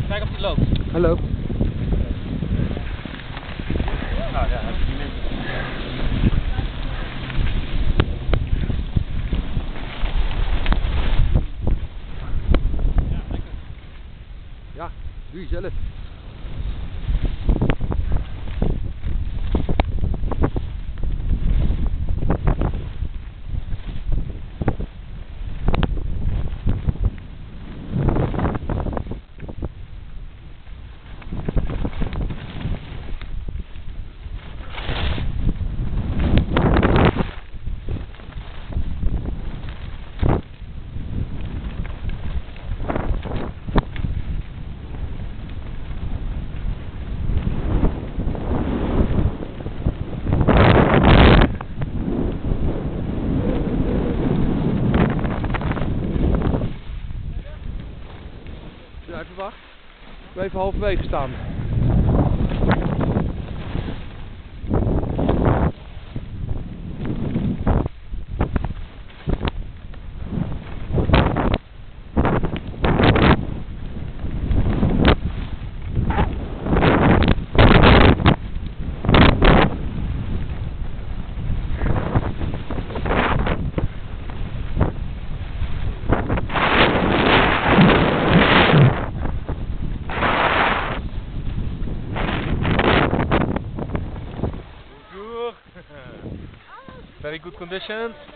Kijk of die loopt. Hallo. Nou ja, heb je die mensen. Ja, doe je zelf. Ja, even wacht. We even halverwege staan. Very good conditions.